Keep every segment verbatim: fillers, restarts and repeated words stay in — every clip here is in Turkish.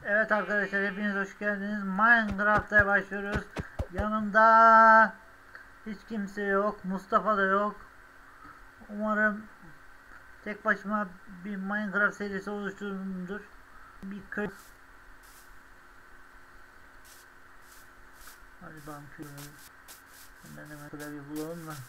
Evet arkadaşlar, hepiniz hoş geldiniz. Minecraft'a başlıyoruz. Yanımda hiç kimse yok. Mustafa da yok. Umarım tek başıma bir Minecraft serisi oluşturumdur. Bir köy. Hadi bakalım köy. Hemen hemen klavye bulalım da.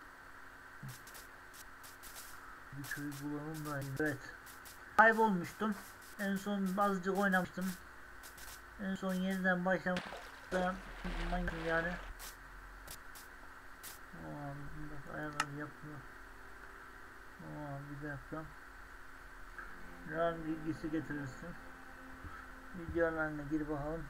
Bir köy bulalım da. Evet. Kaybolmuştum. En son azıcık oynamıştım. En son yeniden başlamıştım yani. Aa, bak ayarları yapmıyor. Aa, bir dakika. RAM bilgisi getirirsin. Videolarına gir bakalım.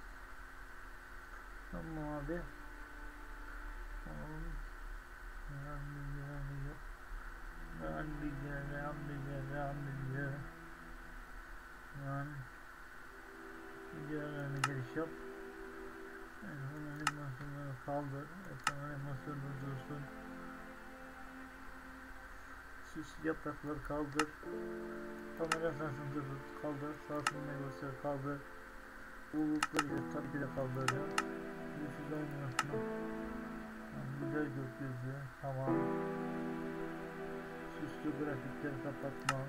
Tamam abi. Tamam. RAM bilgi, RAM bilgi. RAM bilgi, RAM bilgi, RAM bilgi. RAM videolarına giriş yap. Ekran animasyonları kaldır. Ekran animasyonları dursun. Süs yaprakları kaldır. Kamera sarsıntı kaldır. Sarsılma göster kaldır. Bulutları tabii ki de kaldıracağım. Yüzsüz animasyon. Yani güzel gökyüzü. Tamam. Süslü grafikleri kapatmam.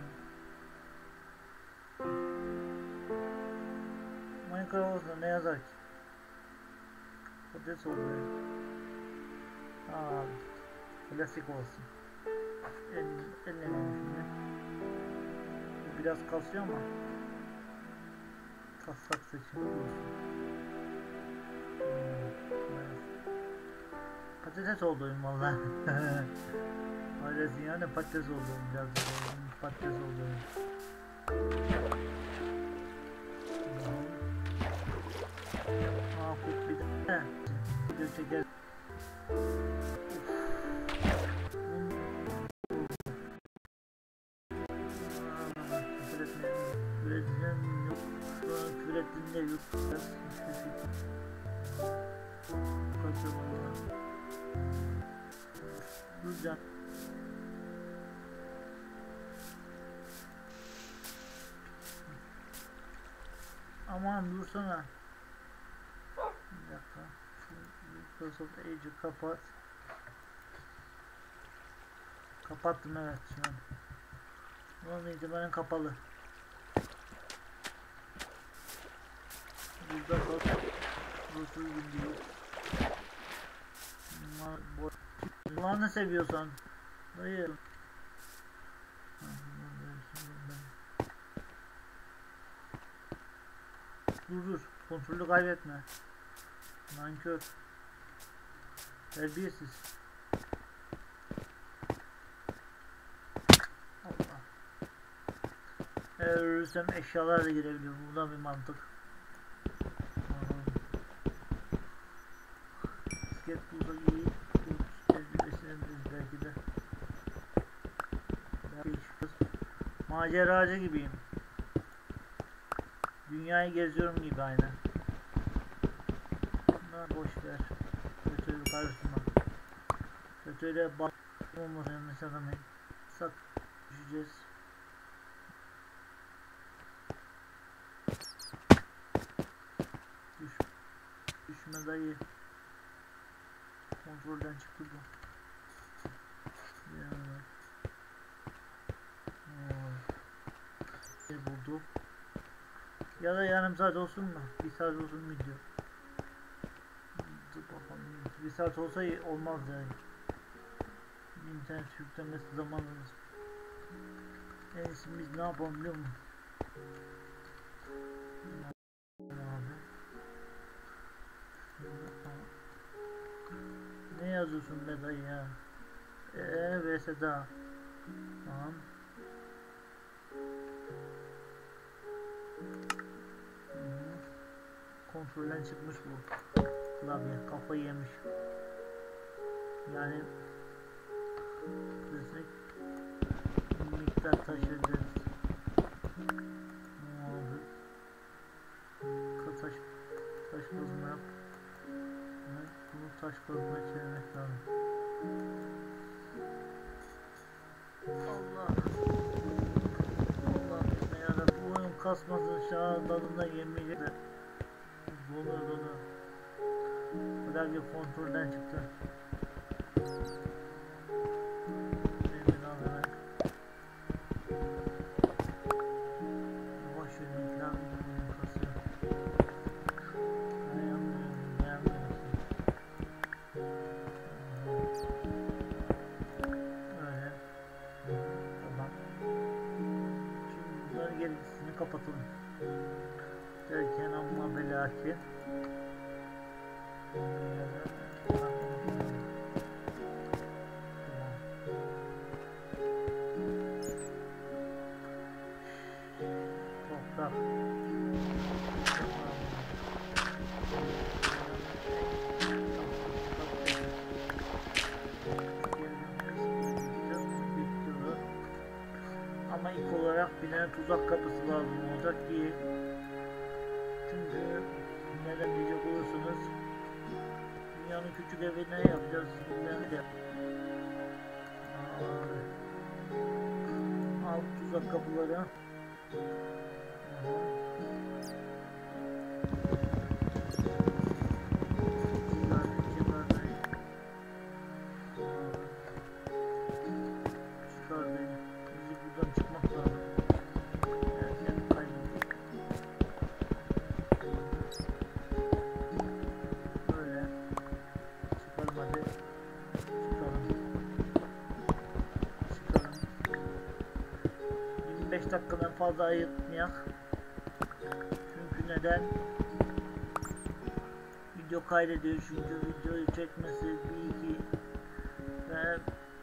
Minecraft olsa ne yazar ki? Patates oluyor. Aa, klasik olsun. El, ellenelim şimdi. Biraz kasıyor ama kassak seçimi olsun. Hmm, patates oldum valla. Ailesi yani patates oldum biraz da patates oldum. Aa, bir de video çeker. Üreteceğim yok. Küfür ettiğinde yok. Kaçırmalar. Duracağım. Aman dursana. Bir dakika. Microsoft Edge'i kapat. Kapattım, evet şu an. Bunun itibaren kapalı. Burada bak. Burası uygun değil. Bunlar ne seviyorsan. Hayır. Dur dur. Kontrolü kaybetme. Nankör. Terbiyesiz. Allah. Eğer ölürsem eşyalar da girebiliyor. Buradan bir mantık. Bisiklet bulsak iyi. Tecrübesinebiliriz belki de. Maceracı gibiyim. Dünyayı geziyorum gibi aynı. Bunlar boş ver. Kötüyle karıştırma. Kötüyle bak olmasın, yanlış anlamayın. Sak düşeceğiz. Düş. Düşme dayı. Kontrolden çıktı bu. Yani. Ne bulduk? Ya da yarım saat olsun mu? Bir saat olsun video. Dur bakalım. Bir saat olsa olmaz yani. İnternet yüklemesi zamanımız. En iyisi biz ne yapalım biliyor musun? Ne yazıyorsun be dayı ya? Eee ve Seda. Tamam. Hmm. Kontrolden çıkmış bu. Klavye kafayı yemiş. Yani kesinlik miktar taşıyacağız. Taş taş kazma yap. Evet, bunu taş kazma çevirmek lazım. Allah. Allah ya da bu oyun kasmasın, şahın tadında yemeyecekler. Dolu dolu. Klavye kontrolden çıktı. Emin alarak. Boş verin, klavye kasıyor. Dayanmıyorum, dayanmıyorsun. Öyle. Tamam. Şimdi bunları gerisini kapatalım. Derken amma ve lakin. Toprak. Ama ilk olarak bir tane tuzak kapısı lazım olacak ki, çünkü neden diyecek olursunuz, dünyanın küçük evi ne yapacağız bilmem de. Al tuzak kapıları. beş dakikadan fazla ayırtmayak. Çünkü neden? Video kaydediyor, çünkü videoyu çekmesi bir iki ve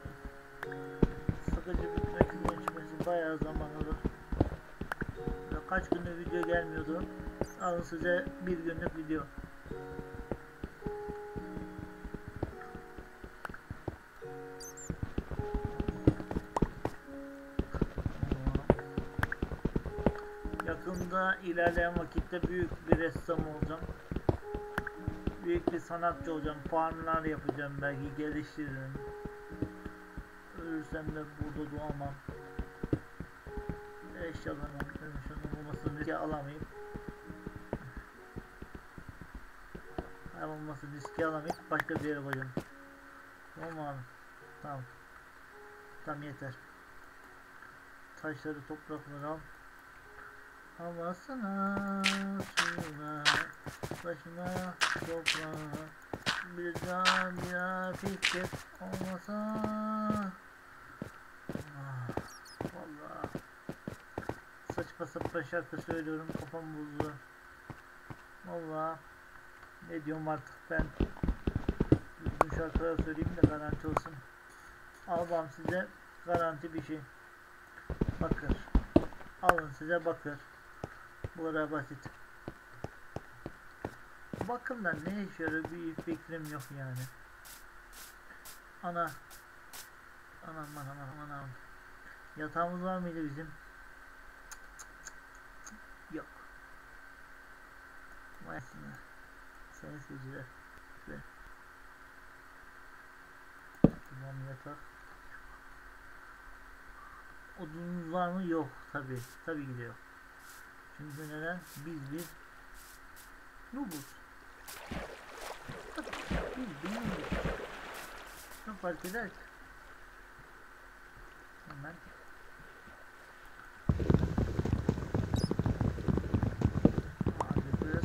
sıkıcı bitmek geçmesi bayağı zaman alır. Ve kaç gündür video gelmiyordu. Alın size bir günlük video. Yakında ilerleyen vakitte büyük bir ressam olacağım. Büyük bir sanatçı olacağım. Farmlar yapacağım, belki geliştiririm. Ölürsem de burada doğamam. Eşyalarım şunun olmasını riske alamayıp olmasını riske alamayıp başka bir yere koyacağım. Tamam abi. Tamam. Tamam yeter. Taşları, toprakları al. Havasına, suyuna, başına, toprağa, bir can bir fikir olmasa. Ah, vallahi saçma sapan şarkı söylüyorum, kafam bozuldu. Vallahi ne diyorum artık ben. Bu şarkıları söyleyeyim de garanti olsun. Almam size garanti bir şey. Bakır. Alın size bakır. Bu kadar basit. Bakımdan ne işe yarıyor bir fikrim yok yani. Ana. Anam anam anam anam. Yatağımız var mıydı bizim? Yok. Vay sinir. Sayın seyirciler. Tamam, yatak. Odunumuz var mı? Yok. Tabi. Tabi ki de yok. Çünkü neden? Biz bir nubuz. Biz bir nubuz. Ne fark eder ki? Hemen. Hadi biraz.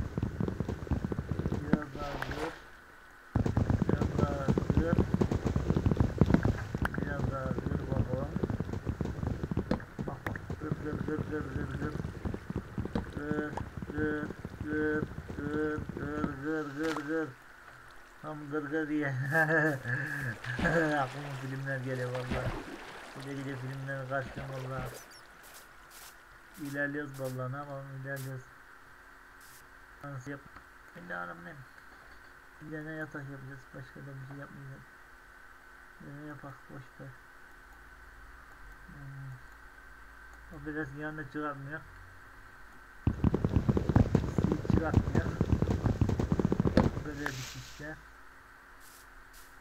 Biraz daha dur. Biraz daha dur. Biraz daha dur bakalım. Bak bak. Dur dur dur dur dur dur. Gır gır gır gır gır gır gır gır. Tam gır gır diye. Aklıma filmler geliyor valla. Gide gide filmler kaçtım valla. İlerliyoruz valla, ne yapalım, ilerliyoruz. Nasıl yap? Şimdi hanım ne? Bir de ne yatak yapacağız, başka da bir şey yapmayacağız. Ne yapak, boşver. Hmm. O biraz yanına çıkartmıyor. Çıkartmıyor. Böyle bir işte.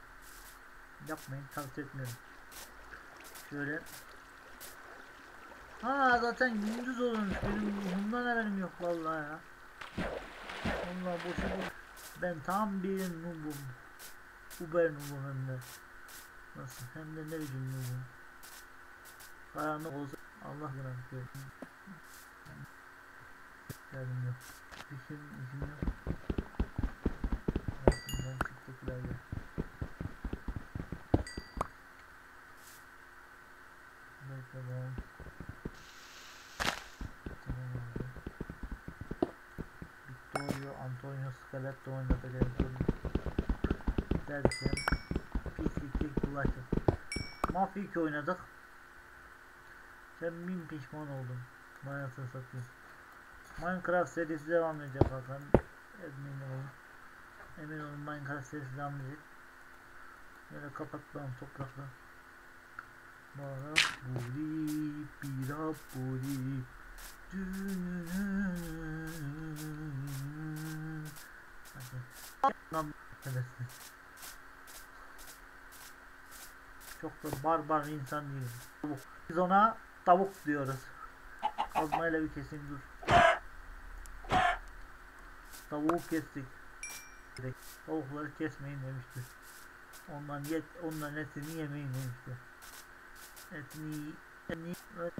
Yapmayın, tavsiye etmiyorum. Şöyle Ha zaten gündüz olmuş. Benim bundan haberim yok vallahi ya. Vallahi boşu boş. Ben tam bir noobum. Uber noobum hem de. Nasıl? Hem de ne biçim noobum. Karanlık olsa Allah bırakıyor. Geldim yok. İşim, işim yok. Ben çıktıklar ya. Bakalım. Tamam abi. Victorio, Antonio Scaletto oynadı geldi. Derken pisliklik bulaştık. Mafya iki oynadık. Ben bin pişman oldum. Manasını satayım. Minecraft serisi devam edecek Hakan. Emin olun. Emin olun Minecraft serisi devam edecek. Böyle kapatmam toprakla. Bana buri bira buri çok da barbar bir insan değil. Tavuk. Biz ona tavuk diyoruz. Kazmayla bir keseyim dur. Tavuğu kestik. Tavukları kesmeyin demişti. Ondan yet, ondan etini yemeyin demişti. Etini, etini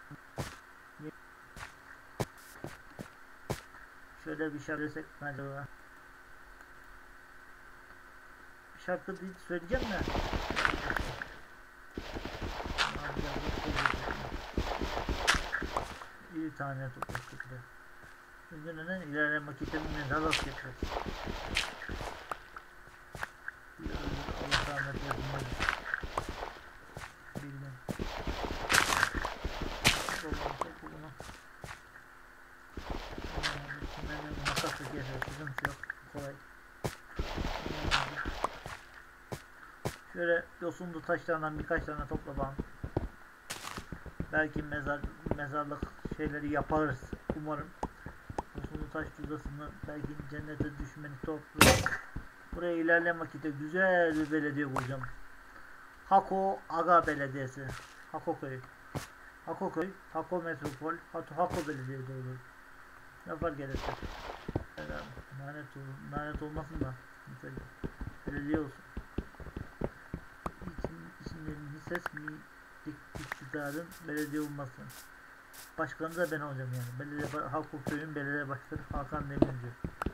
şöyle bir şarkı desek mi acaba? Bir şarkı değil söyleyeceğim de. Bir tane topladık da. Üzerine ilerleme kitabı mezarlık yapacağız. Allah rahmet eylesin. Bilmem. Bunu. Benim makasla kesiyor. Sıkıntı yok. Kolay. Şöyle yosunlu taşlarından birkaç tane toplamam. Belki mezar mezarlık şeyleri yaparız. Umarım. Yosunlu taş cüzdasını belki cennete düşmeni toplarız. Buraya ilerleyen vakitte güzel bir belediye kuracağım. Hako Aga Belediyesi. Hako Köy. Hako Köy, Hako Metropol, Hako Belediyesi olur. Ne fark ederse. Lanet, lanet olmasın da. Belediye olsun. İçin, içinden ses mi iktidarın belediye olmasın. Başkanı da ben olacağım yani. Belediye, Hako Köy'ün belediye başkanı Hakan Demirci.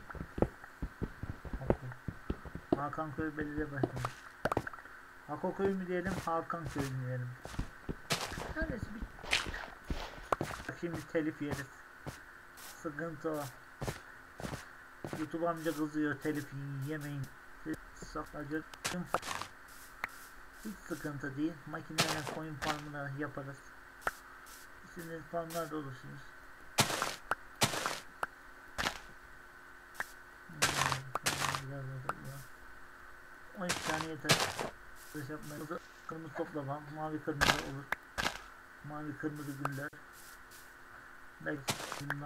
Hakan Köy belediye başkanı. Hako Köy mü diyelim, Hakan Köy mü diyelim. Neresi bir... Şimdi telif yeriz. Sıkıntı o. YouTube amca kızıyor, telif yemeyin. Saklayacak. Hiç sıkıntı değil. Makineyle koyun farmına yaparız. İstediğiniz farmlarda olursunuz. on iki tane yeter. Kırmızı, kırmızı toplama, mavi kırmızı olur. Mavi kırmızı güller. Belki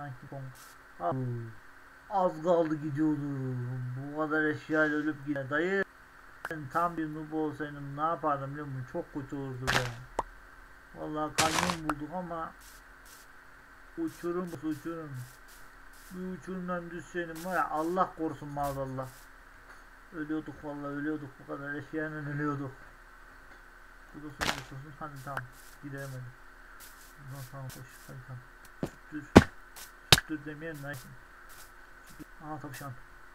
az kaldı gidiyordum. Bu kadar eşyayla ölüp gider. Dayı ben tam bir noob olsaydım ne yapardım biliyor musun? Çok kötü olurdu be. Vallahi kanyon bulduk ama uçurum uçurum. Bir uçurumdan düşseydim var ya Allah korusun maazallah. Ölüyorduk vallahi ölüyorduk, bu kadar eşyayla ölüyorduk. Bu da son olsun. Hadi tamam gidelim hadi. Bundan tamam koş hadi tamam. Dur. Dur demeyelim lan. Aha tavşan.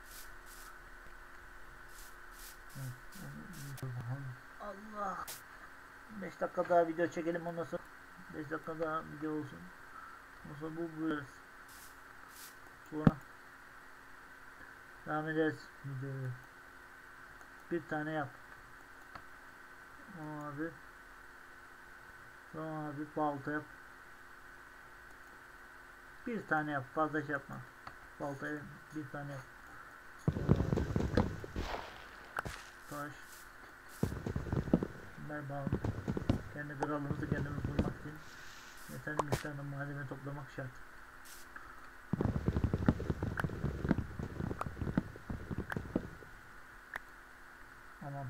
Allah. beş dakika daha video çekelim ondan sonra. beş dakika daha video olsun. Ondan sonra bu buluruz. Sonra devam ederiz videoyu. Bir tane yap. Abi. Tamam abi balta yap. Bir tane yap, fazla şey yapma. Baltayı bir tane yap. Taş. Ver bağlı. Kendi krallığımızı kendimiz kurmak için yeterli miktarda malzeme toplamak şart. Aman.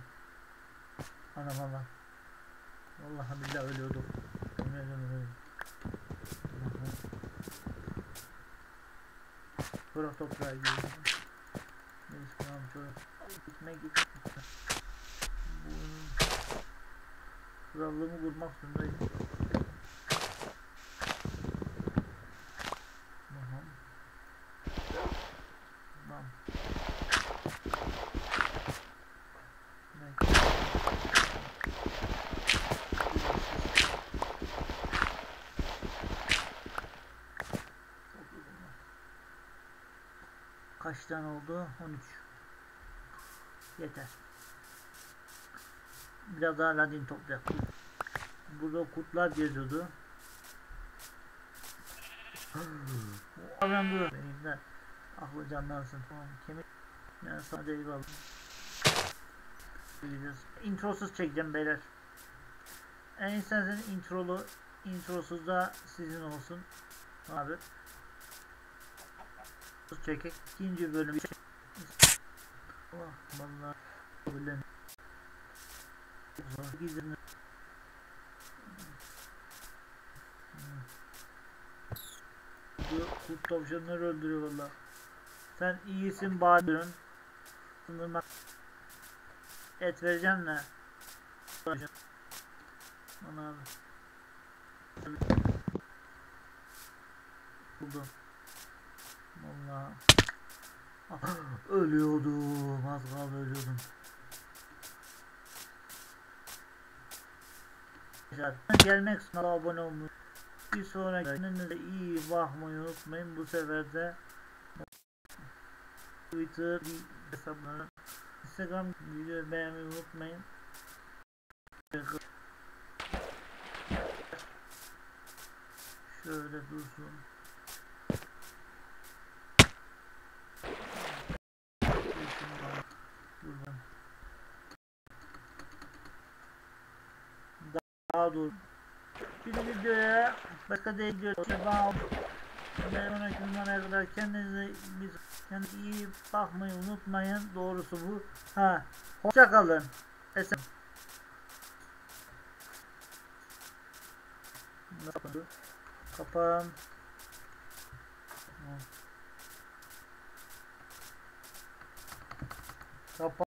Anam Allah. Vallahi billahi ölüyorduk. Yemin ederim ölüyorduk. Çorak toprağa gidiyorum. Neyse tamam çorak. Gitme gitme. Bunun kurallığımı kurmak zorundayım. Tamam. Tamam. Kaç tane oldu? on üç. Yeter. Biraz daha ladin toplayalım. Burada kurtlar geziyordu. Ben bu benim de aklı canlansın tamam kemik yani sana eyvallah. Introsuz çekeceğim beyler. En isterseniz introlu introsuz da sizin olsun abi. Çekek ikinci bölümü çek. Oh vallahi böyle gizli. Bu kurt tavşanları öldürüyor valla. Sen iyisin bağırıyorsun. Sınırma et vereceğim ne? Bana abi. Buldum. Valla. Ölüyordum. Az kaldı ölüyordum. Gelmek için abone olmayı. Bir sonraki kendinize iyi bakmayı unutmayın. Bu sefer de Twitter hesaplarını, Instagram videoyu beğenmeyi unutmayın. Şöyle dursun. Buradan. Daha dur. Bir videoya başka değil diyor. Ben ona günlere kadar kendinize biz kendinize iyi bakmayı unutmayın. Doğrusu bu. Ha. Hoşça kalın. Esen. Kapağım. Kapağı.